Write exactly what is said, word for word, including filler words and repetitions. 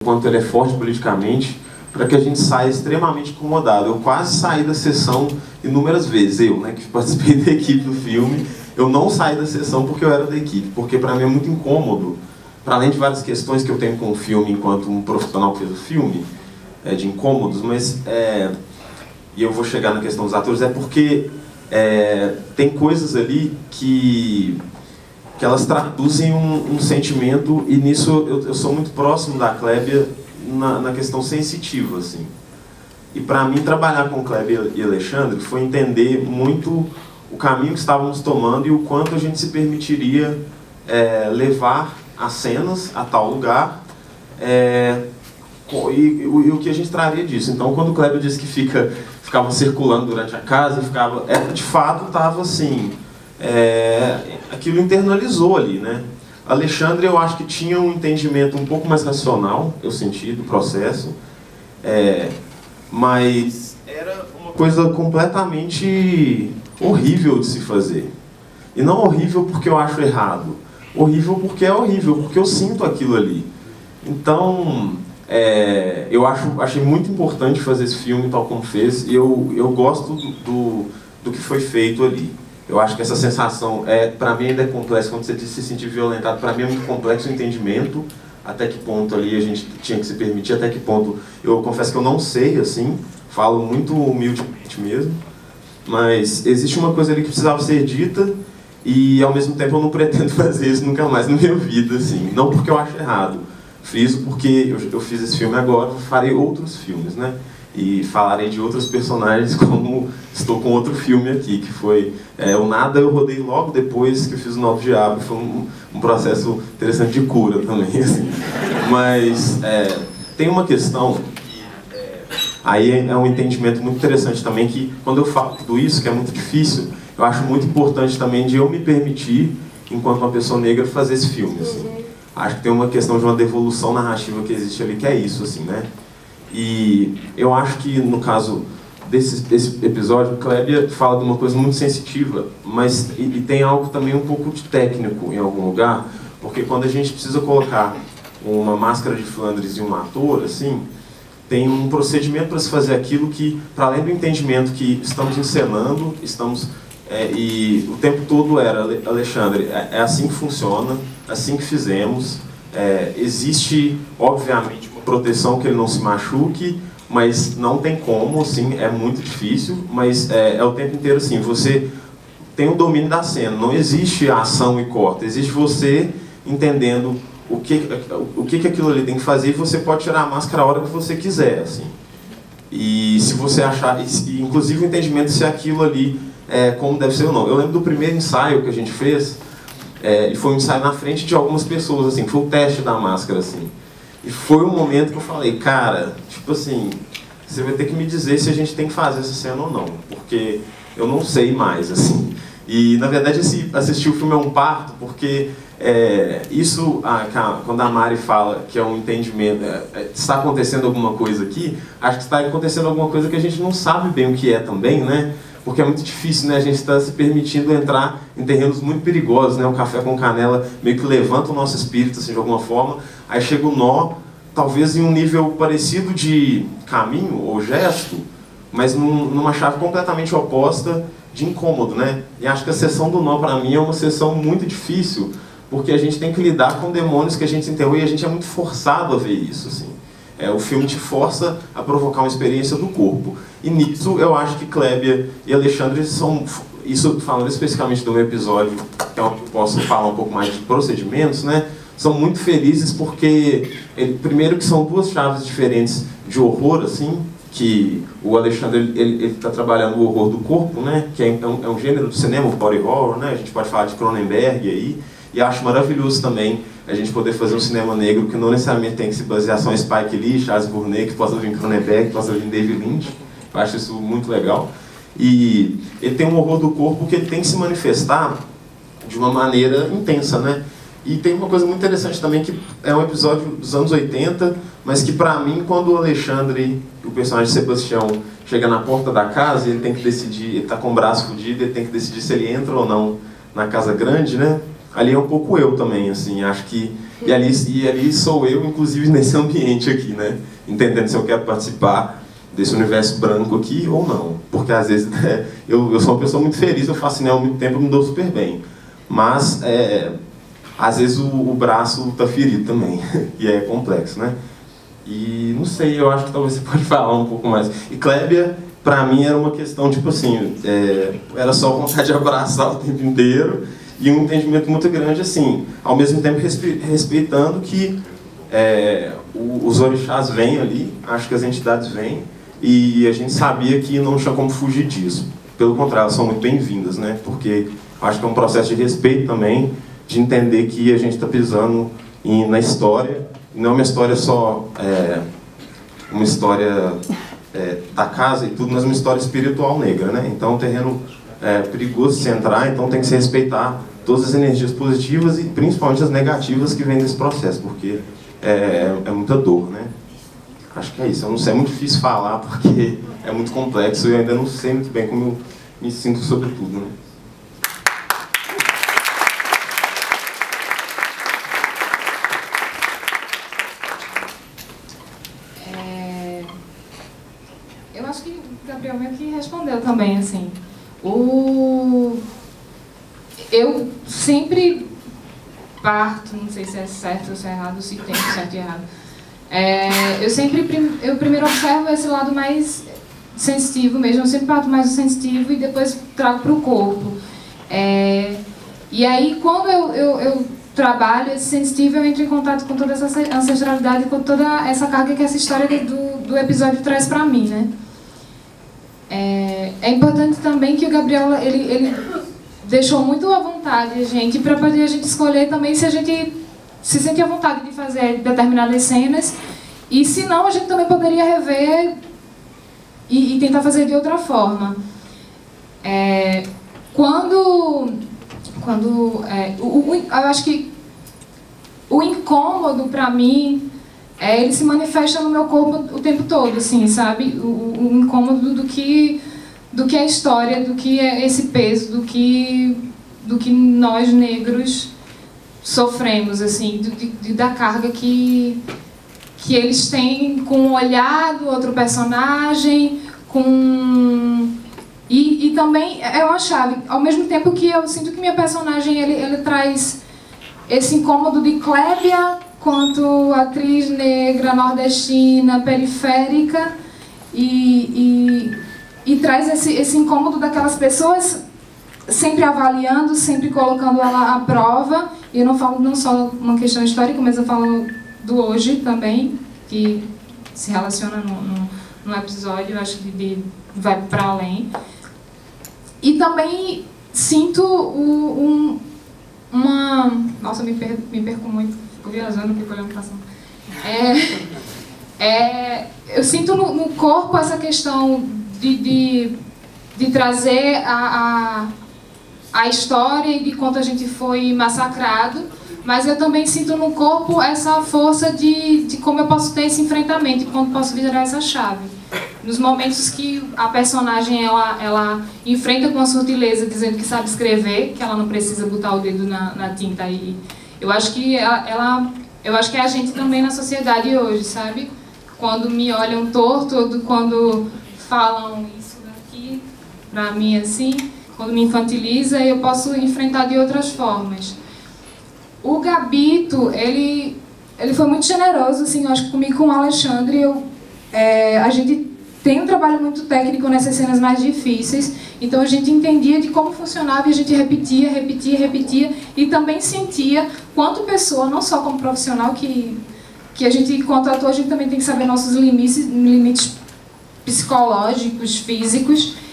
quanto ele é forte politicamente, para que a gente saia extremamente incomodado. Eu quase saí da sessão inúmeras vezes, eu, né, que participei da equipe do filme, eu não saí da sessão porque eu era da equipe, porque para mim é muito incômodo, para além de várias questões que eu tenho com o filme enquanto um profissional que fez o filme, é, de incômodos, mas, é, e eu vou chegar na questão dos atores, é porque é, tem coisas ali que, que elas traduzem um, um sentimento, e nisso eu, eu sou muito próximo da Clébia na, na questão sensitiva, assim. E para mim trabalhar com Clébia e Alexandre foi entender muito o caminho que estávamos tomando e o quanto a gente se permitiria é, levar as cenas a tal lugar, é, e, e, e o que a gente traria disso. Então, quando o Clébia disse que fica, ficava circulando durante a casa, ficava, é, de fato estava assim, é, aquilo internalizou ali, né? Alexandre, eu acho que tinha um entendimento um pouco mais racional, eu senti, do processo, é, mas era uma coisa completamente horrível de se fazer. E não horrível porque eu acho errado, horrível porque é horrível, porque eu sinto aquilo ali. Então, é, eu acho, achei muito importante fazer esse filme tal como fez, e eu, eu gosto do, do, do que foi feito ali. Eu acho que essa sensação, é, para mim ainda é complexa, quando você diz se sentir violentado, para mim é muito complexo o entendimento, até que ponto ali a gente tinha que se permitir, até que ponto, eu confesso que eu não sei, assim, falo muito humildemente mesmo, mas existe uma coisa ali que precisava ser dita, e ao mesmo tempo eu não pretendo fazer isso nunca mais na minha vida, assim, não porque eu acho errado, friso porque eu, eu fiz esse filme agora, farei outros filmes, né? E falarei de outros personagens, como estou com outro filme aqui, que foi é, O Nada. Eu rodei logo depois que eu fiz O Novo Diabo, foi um, um processo interessante de cura também, assim. Mas é, tem uma questão, é, aí é um entendimento muito interessante também, que quando eu falo tudo isso, que é muito difícil, eu acho muito importante também de eu me permitir, enquanto uma pessoa negra, fazer esse filme, assim. Acho que tem uma questão de uma devolução narrativa que existe ali, que é isso, assim, né? E eu acho que, no caso desse, desse episódio, Clébia fala de uma coisa muito sensitiva, mas e, e tem algo também um pouco de técnico em algum lugar, porque quando a gente precisa colocar uma máscara de Flandres e um ator, assim, tem um procedimento para se fazer aquilo que, para além do entendimento que estamos encenando, estamos... É, e o tempo todo era, Alexandre, é, é assim que funciona, assim que fizemos, é, existe, obviamente, proteção que ele não se machuque, mas não tem como, assim, é muito difícil, mas é, é o tempo inteiro assim, você tem o domínio da cena, não existe ação e corta, existe você entendendo o que, o que, que aquilo ali tem que fazer, e você pode tirar a máscara a hora que você quiser, assim. E se você achar, e, inclusive o entendimento se aquilo ali é como deve ser ou não. Eu lembro do primeiro ensaio que a gente fez, é, e foi um ensaio na frente de algumas pessoas, assim, foi o teste da máscara, assim. E foi um momento que eu falei, cara, tipo assim, você vai ter que me dizer se a gente tem que fazer essa cena ou não, porque eu não sei mais, assim. E, na verdade, esse, assistir o filme é um parto, porque é, isso, a, quando a Mari fala que é um entendimento, é, está acontecendo alguma coisa aqui, acho que está acontecendo alguma coisa que a gente não sabe bem o que é também, né? Porque é muito difícil, né? A gente está se permitindo entrar em terrenos muito perigosos, né? O café com canela meio que levanta o nosso espírito, assim, de alguma forma. Aí chega o nó, talvez em um nível parecido de caminho ou gesto, mas num, numa chave completamente oposta de incômodo, né? E acho que a sessão do nó, para mim, é uma sessão muito difícil, porque a gente tem que lidar com demônios que a gente enterrou e a gente é muito forçado a ver isso, assim. É, o filme te força a provocar uma experiência do corpo. E nisso eu acho que Clébia e Alexandre são, isso falando especificamente do meu episódio, que é onde eu posso falar um pouco mais de procedimentos, né? São muito felizes porque, ele, primeiro que são duas chaves diferentes de horror, assim, que o Alexandre ele está trabalhando o horror do corpo, né? Que é um, é um gênero do cinema, o body horror, né? A gente pode falar de Cronenberg aí. E acho maravilhoso também a gente poder fazer um cinema negro que não necessariamente tem que se basear só em Spike Lee, Charles Burnett, que possa vir Cronenberg, que possa vir David Lynch. Eu acho isso muito legal. E ele tem um horror do corpo que ele tem que se manifestar de uma maneira intensa, né? E tem uma coisa muito interessante também, que é um episódio dos anos oitenta, mas que pra mim, quando o Alexandre, o personagem Sebastião, chega na porta da casa, ele tem que decidir, ele tá com o braço fudido, ele tem que decidir se ele entra ou não na casa grande, né? Ali é um pouco eu também, assim, acho que E ali, e ali sou eu, inclusive, nesse ambiente aqui, né? Entendendo se eu quero participar desse universo branco aqui ou não. Porque, às vezes, é, eu, eu sou uma pessoa muito feliz, eu faço cinema há muito tempo, eu me dou super bem. Mas, é, às vezes, o, o braço tá ferido também, e é complexo, né? E, não sei, eu acho que talvez você pode falar um pouco mais. E Clébia, pra mim, era uma questão, tipo assim, é, era só vontade de abraçar o tempo inteiro, e um entendimento muito grande, assim, ao mesmo tempo respeitando que é, os orixás vêm ali, acho que as entidades vêm, e a gente sabia que não tinha como fugir disso. Pelo contrário, elas são muito bem-vindas, né? Porque acho que é um processo de respeito também, de entender que a gente está pisando em, na história, e não é uma história só, é, uma história é, da casa e tudo, mas uma história espiritual negra, né? Então é um terreno é, perigoso de se entrar, então tem que se respeitar todas as energias positivas e principalmente as negativas que vêm desse processo, porque é, é muita dor, né? Acho que é isso. Eu não sei, é muito difícil falar porque é muito complexo e eu ainda não sei muito bem como eu me sinto sobre tudo, né? É... Eu acho que o Gabriel meio que respondeu também, assim. O... Eu sempre parto, não sei se é certo ou se é errado, se tem certo e errado. É, eu sempre, eu primeiro observo esse lado mais sensitivo mesmo, eu sempre parto mais do sensitivo e depois trago para o corpo. É, e aí, quando eu, eu, eu trabalho esse sensitivo, eu entro em contato com toda essa ancestralidade, com toda essa carga que essa história do, do episódio traz para mim, né? É, é importante também que o Gabriel, ele, ele deixou muito à vontade a gente, para poder a gente escolher também se a gente se sente à vontade de fazer determinadas cenas, e se não, a gente também poderia rever e, e tentar fazer de outra forma. É, quando quando é, o, o, eu acho que o incômodo para mim é, ele se manifesta no meu corpo o tempo todo, assim, sabe? O, o incômodo do que do que é a história, do que é esse peso, do que do que nós negros sofremos, assim, de, de, da carga que, que eles têm com o olhar do outro personagem, com... E, e também é uma chave, ao mesmo tempo que eu sinto que minha personagem, ele, ele traz esse incômodo de Clébia, quanto atriz negra, nordestina, periférica, e, e, e traz esse, esse incômodo daquelas pessoas sempre avaliando, sempre colocando ela à prova. E eu não falo não só uma questão histórica, mas eu falo do hoje também, que se relaciona no, no, no episódio, eu acho que de, vai para além. E também sinto o, um, uma... Nossa, me perco, me perco muito, fico viajando, fico olhando para cima. É, é, eu sinto no, no corpo essa questão de, de, de trazer a... a a história e de quanto a gente foi massacrado, mas eu também sinto no corpo essa força de, de como eu posso ter esse enfrentamento e como posso virar essa chave. Nos momentos que a personagem ela, ela enfrenta com a sutileza, dizendo que sabe escrever, que ela não precisa botar o dedo na, na tinta. E eu acho que ela, ela, eu acho que é a gente também na sociedade hoje, sabe? Quando me olham torto, ou quando falam isso daqui pra mim assim, quando me infantiliza, eu posso enfrentar de outras formas. O Gabito, ele, ele foi muito generoso, assim, eu acho que comigo, com o Alexandre, eu, é, a gente tem um trabalho muito técnico nessas cenas mais difíceis, então a gente entendia de como funcionava e a gente repetia, repetia, repetia, e também sentia, quanto pessoa, não só como profissional, que, que a gente, enquanto ator, a gente também tem que saber nossos limites, limites psicológicos, físicos,